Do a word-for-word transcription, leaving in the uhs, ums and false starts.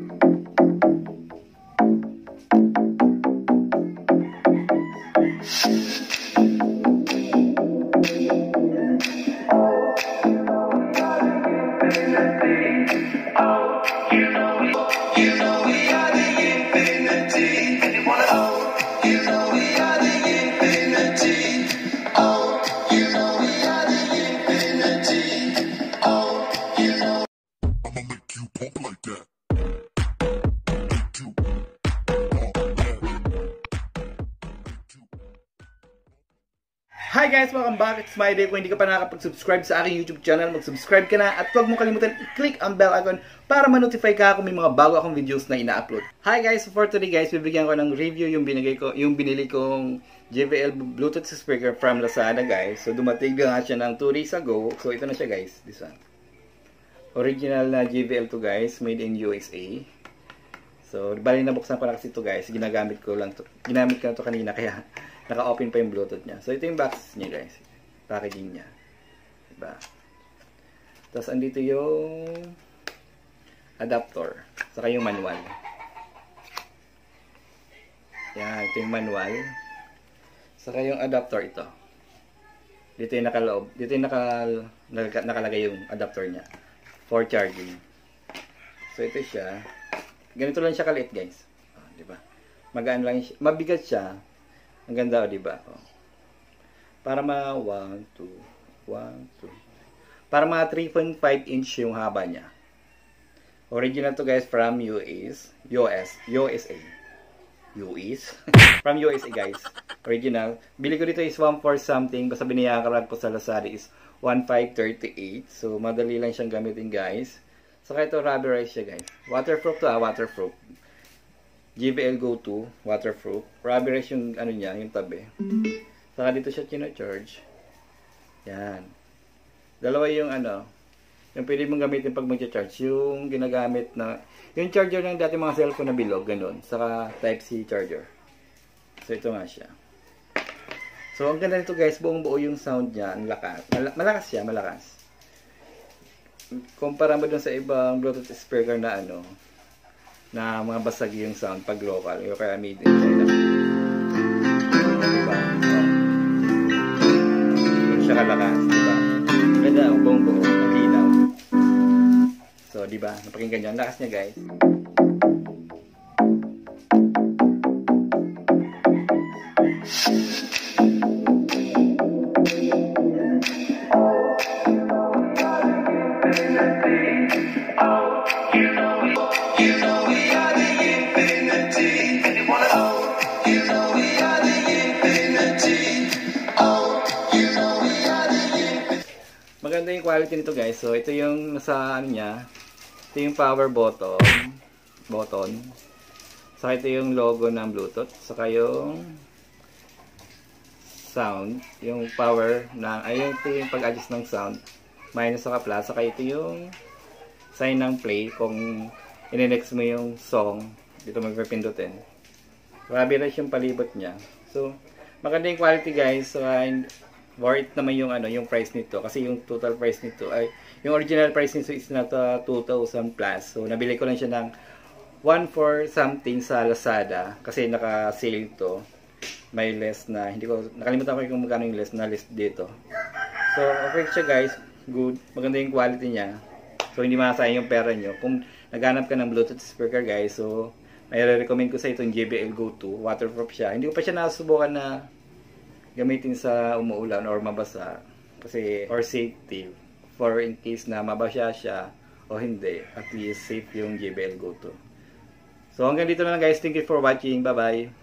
Hi guys! Welcome back! It's my day. Kung hindi ka pa nakakapag-subscribe sa aking YouTube channel, mag-subscribe ka na at huwag mo kalimutan i-click ang bell icon para ma-notify ka kung may mga bago akong videos na ina-upload. Hi guys! So for today guys, bibigyan ko ng review yung binigay ko, yung binili kong J B L Bluetooth speaker from Lazada guys. So dumating na nga siya ng two days ago. So ito na siya guys. This one. Original na J B L to guys. Made in U S A. So bali nabuksan ko na kasi ito guys. Ginagamit ko lang to. Ginamit ko na to kanina kaya naka-open pa yung Bluetooth niya. So, ito yung box niya, guys. Packaging niya. Diba? Tapos, andito yung adapter. Saka yung manual. Yan. Ito yung manual. Saka yung adapter ito. Dito yung nakaloob. Dito yung nakal nakalagay yung adapter niya. For charging. So, ito siya. Ganito lang siya kaliit, guys. Oh, diba? Magaan lang siya. Mabigat siya. Ang ganda, di ba? Oh. Para ma one, two, one, two. Para ma three point five inch yung haba niya. Original to guys from U S, U S, U S A. U S? From U S A guys. Original. Bili ko dito is one four something. Basta biniyakarag ko sa Lazada is one five thirty-eight. So, madali lang siyang gamitin guys. Saka ito rubberized siya guys. Waterproof to ah, waterproof. J B L Go to, waterproof. Rubberized yung ano niya, yung tabi. Saka dito siya chino-charge. Yan. Dalawa yung ano, yung pwede mong gamitin pag mag-charge. Yung ginagamit na, yung charger ng dati mga cellphone na bilog, ganun. Saka Type-C charger. So, ito nga siya. So, ang ganda nito guys, buong buo yung sound niya. Ang lakas. Mal malakas siya, malakas. Kumpara mo dun sa ibang Bluetooth speaker na ano, na mga basag yung sound pag local o kaya made in China. Diba? Oh. Hindi siya kalakas, diba? Ganda ang buong buo, malinaw. So, diba? Napakinggan nyo. Ang lakas niya, guys. Maganda yung quality nito guys. So ito yung nasa ano niya. Ito yung power button, button. Saka ito yung logo ng Bluetooth. Saka yung sound, yung power na ayun, ito yung pag-adjust ng sound. Minus saka plus. Saka ito yung sign ng play kung ine-next mo yung song. Dito magpipindutin. Grabe rin yung palibot niya. So maganda yung quality guys. So and worth naman yung ano, yung price nito kasi yung total price nito ay yung original price nito is nata two thousand plus. So nabili ko lang siya ng one four something sa Lazada kasi naka-sale ito. May less na hindi ko nakalimutan ko kung magkano yung less na list dito. So okay siya guys, good. Maganda yung quality niya. So hindi masayang yung pera nyo. Kung naghanap ka ng Bluetooth speaker guys, so may recommend ko sa itong J B L Go to. Waterproof siya. Hindi ko pa siya nasubukan na gamitin sa umuulan or mabasa kasi or safety for in case na mabasa siya o hindi, at least safe yung J B L Go to. So hanggang dito na lang guys, thank you for watching, bye bye.